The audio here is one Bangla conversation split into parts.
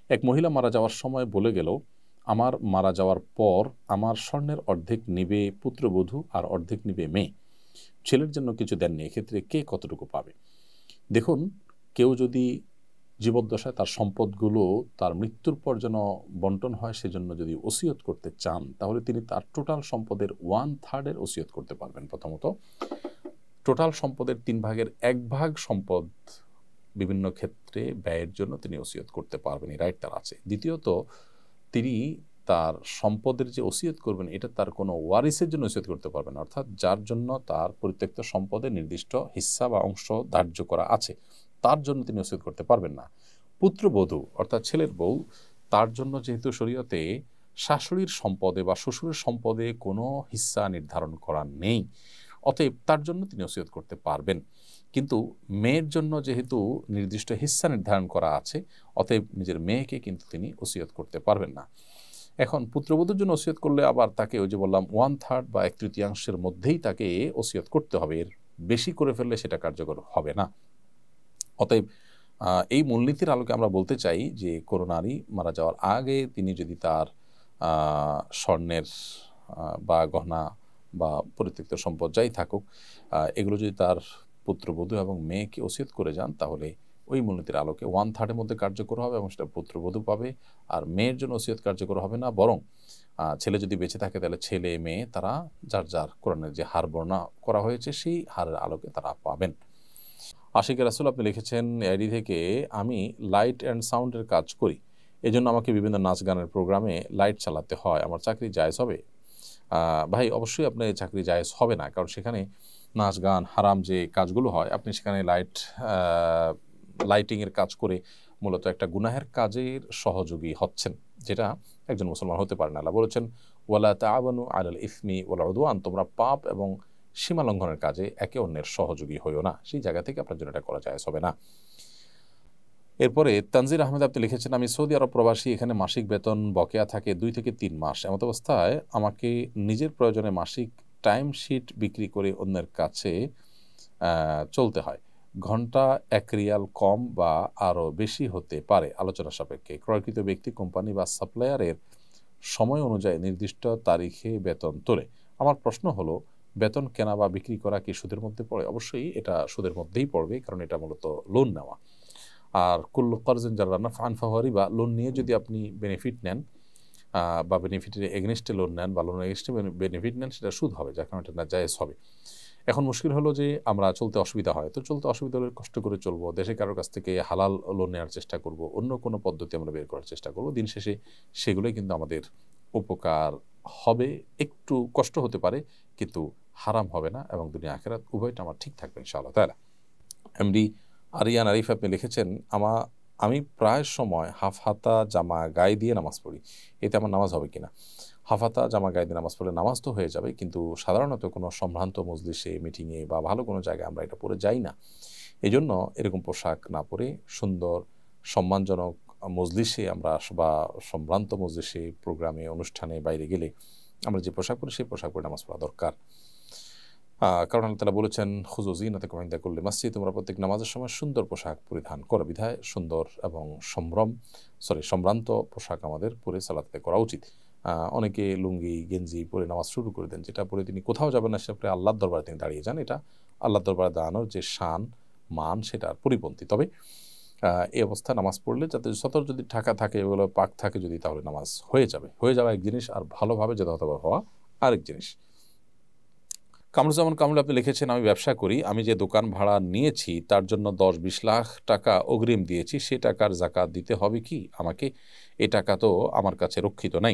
এক মহিলা মারা যাওয়ার সময় বলে গেল, আমার মারা যাওয়ার পর আমার স্বর্ণের অর্ধেক নিবে পুত্রবধূ আর অর্ধেক নিবে মেয়ে, ছেলের জন্য কিছু দেননি, এক্ষেত্রে কে কতটুকু পাবে? দেখুন, কেউ যদি জীবদ্দশায় তার সম্পদগুলো তার মৃত্যুর পর যেন বন্টন হয় সেজন্য যদি ওসিয়ত করতে চান, তাহলে তিনি তার টোটাল সম্পদের 1/3 ওসিয়ত করতে পারবেন। প্রথমত, টোটাল সম্পদের 3/1 সম্পদ বিভিন্ন ক্ষেত্রে ব্যয়ের জন্য তিনি ওসিয়ত করতে পারবেন, এই রাইট তার আছে। দ্বিতীয়ত, তিনি তার সম্পদের যে ওসিয়ত করবেন এটা তার কোনো ওয়ারিসের জন্য ওসিয়ত করতে পারবেন, অর্থাৎ যার জন্য তার পরিত্যক্ত সম্পদের নির্দিষ্ট হিস্সা বা অংশ ধার্য করা আছে তার জন্য তিনি ওসিয়ত করতে পারবেন না। পুত্রবধূ অর্থাৎ ছেলের বউ, তার জন্য যেহেতু শরীয়তে শাশুড়ির সম্পদে বা শ্বশুরের সম্পদে কোনো হিস্সা নির্ধারণ করা নেই, অতএব তার জন্য তিনি ওসিয়ত করতে পারবেন। কিন্তু মেয়ের জন্য যেহেতু নির্দিষ্ট হিস্সা নির্ধারণ করা আছে, অতএব নিজের মেয়েকে কিন্তু তিনি ওসিয়ত করতে পারবেন না। এখন পুত্রবধূর জন্য ওসিয়ত করলে আবার তাকে ওই যে বললাম 1/3 বা 1/3 মধ্যেই তাকে ওসিয়ত করতে হবে, এর বেশি করে ফেললে সেটা কার্যকর হবে না। অতএব এই মূলনীতির আলোকে আমরা বলতে চাই যে কোনো নারী মারা যাওয়ার আগে তিনি যদি তার স্বর্ণের বা গহনা বা পরিত্যক্ত সম্পদ যাই থাকুক, এগুলো যদি তার পুত্রবধূ এবং মেয়েকে ওসিয়ত করে যান, তাহলে ওই মূলনীতির আলোকে 1/3 মধ্যে কার্যকর হবে এবং সেটা পুত্রবধূ পাবে। আর মেয়ের জন্য ওসিয়ত কার্যকর হবে না, বরং ছেলে যদি বেঁচে থাকে তাহলে ছেলে মেয়ে তারা যার যার কোরআনের যে হার বর্ণনা করা হয়েছে সেই হারের আলোকে তারা পাবেন। আশিকের রাসূল আপনি লিখেছেন আইডি থেকে, আমি লাইট অ্যান্ড সাউন্ডের কাজ করি, এজন্য আমাকে বিভিন্ন নাচ গানের প্রোগ্রামে লাইট চালাতে হয়, আমার চাকরি জায়েজ হবে? ভাই, অবশ্যই আপনার চাকরি জায়েজ হবে না, কারণ সেখানে নাচ গান হারাম যে কাজগুলো হয়, আপনি সেখানে লাইটিংয়ের কাজ করে মূলত একটা গুনাহের কাজের সহযোগী হচ্ছেন, যেটা একজন মুসলমান হতে পারে না। আল্লাহ বলেছেন, ওয়ালা তাআওয়ানু আলাল ইসমি ওয়াল উদওয়ান, তোমরা পাপ এবং সীমা লঙ্ঘনের কাজে একে অন্যের সহযোগী হইও না। সেই জায়গা থেকে আপনার জন্য এটা করা জায়েজ হবে না। এরপরে তানজির আহমেদ আপনি লিখেছেন, আমি সৌদি আরব প্রবাসী, এখানে মাসিক বেতন বকেয়া থাকে 2 থেকে 3 মাস। এমত অবস্থায় আমাকে নিজের প্রয়োজনে মাসিক টাইমশিট বিক্রি করে অন্যের কাছে চলতে হয়। ঘন্টা 1 রিয়াল কম বা আরও বেশি হতে পারে আলোচনা সাপেক্ষে। ক্রয়কৃত ব্যক্তি, কোম্পানি বা সাপ্লায়ারের সময় অনুযায়ী নির্দিষ্ট তারিখে বেতন তোলে। আমার প্রশ্ন হলো, বেতন কেনা বা বিক্রি করা কি সুদের মধ্যে পড়ে? অবশ্যই এটা সুদের মধ্যেই পড়বে, কারণ এটা মূলত লোন নেওয়া। আর কুল্লু কারজিন যারা নাফআন ফাহুয়া রিবা, লোন নিয়ে যদি আপনি বেনিফিট নেন বা বেনিফিটের এগেনস্টে লোন নেন বা লোনের এগেনস্টে বেনিফিট নেন, সেটা সুদ হবে, যার কারণে এটা নাজায়েজ হবে। এখন মুশকিল হলো যে আমরা চলতে অসুবিধা হয়, তো চলতে অসুবিধা হলে কষ্ট করে চলবো, দেশে কারোর কাছ থেকে হালাল লোন নেওয়ার চেষ্টা করব, অন্য কোনো পদ্ধতি আমরা বের করার চেষ্টা করব। দিন শেষে সেগুলোই কিন্তু আমাদের উপকার হবে, একটু কষ্ট হতে পারে কিন্তু হারাম হবে না, এবং দুনিয়া আখিরাত উভয়টা আমার ঠিক থাকবে ইনশাআল্লাহ তাআলা। এমডি আরিয়ান আরিফ আপনি লিখেছেন, আমি প্রায় সময় হাফ হাতা জামা গায়ে দিয়ে নামাজ পড়ি, এতে আমার নামাজ হবে কিনা? হাফ হাতা জামা গায়ে দিয়ে নামাজ পড়লে নামাজ তো হয়ে যাবে, কিন্তু সাধারণত কোনো সম্ভ্রান্ত মজলিসে, মিটিংয়ে বা ভালো কোনো জায়গায় আমরা এটা পরে যাই না। এই জন্য এরকম পোশাক না পরে সুন্দর সম্মানজনক মজলিসে আমরা বা সম্ভ্রান্ত মজলিসে, প্রোগ্রামে, অনুষ্ঠানে বাইরে গেলে আমরা যে পোশাক পরি সেই পোশাক পরে নামাজ পড়া দরকার। কারণ আল্লাহ তাআলা বলেছেন, খুযু যিনাতাকুম ইনদা কুল্লি মাসজিদ, তোমরা প্রত্যেক নামাজের সময় সুন্দর পোশাক পরিধান করো। বিধায় সুন্দর এবং সম্ভ্রান্ত পোশাক আমাদের পরে সালাত আদায় করা উচিত। অনেকে লুঙ্গি গেঞ্জি পরে নামাজ শুরু করে দেন, যেটা পরে তিনি কোথাও যাবেন না, সেটা আল্লাহর দরবারে তিনি দাঁড়িয়ে যান। এটা আল্লাহর দরবারে দাঁড়ানোর যে শান মান সেটার পরিপন্থী। তবে এই অবস্থায় নামাজ পড়লে যাতে সতর যদি ঢাকা থাকে, এগুলো পাক থাকে যদি, তাহলে নামাজ হয়ে যাওয়া এক জিনিস, আর ভালোভাবে যথাযথ হওয়া আরেক জিনিস। কামরুজ্জামান কামরুল আপনি লিখেছেন, আমি ব্যবসা করি, আমি যে দোকান ভাড়া নিয়েছি তার জন্য 10-20 লাখ টাকা অগ্রিম দিয়েছি, সে টাকার জাকাত দিতে হবে কি আমাকে? এই টাকা তো আমার কাছে রক্ষিত নাই।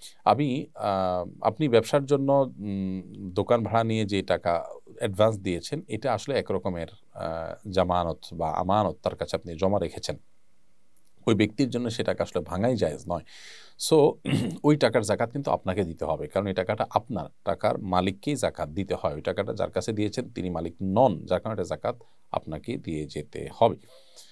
আপনি ব্যবসার জন্য দোকান ভাড়া নিয়ে যে টাকা অ্যাডভান্স দিয়েছেন, এটা আসলে একরকমের জামানত বা আমানত তার কাছে আপনি জমা রেখেছেন। ওই ব্যক্তির জন্য সে টাকা আসলে ভাঙাই জায়েজ নয়। সো ওই টাকার জাকাত কিন্তু আপনাকে দিতে হবে, কারণ এই টাকাটা আপনার, টাকার মালিককেই জাকাত দিতে হয়। ওই টাকাটা যার কাছে দিয়েছেন তিনি মালিক নন, যার কারণে এটা জাকাত আপনাকে দিয়ে যেতে হবে।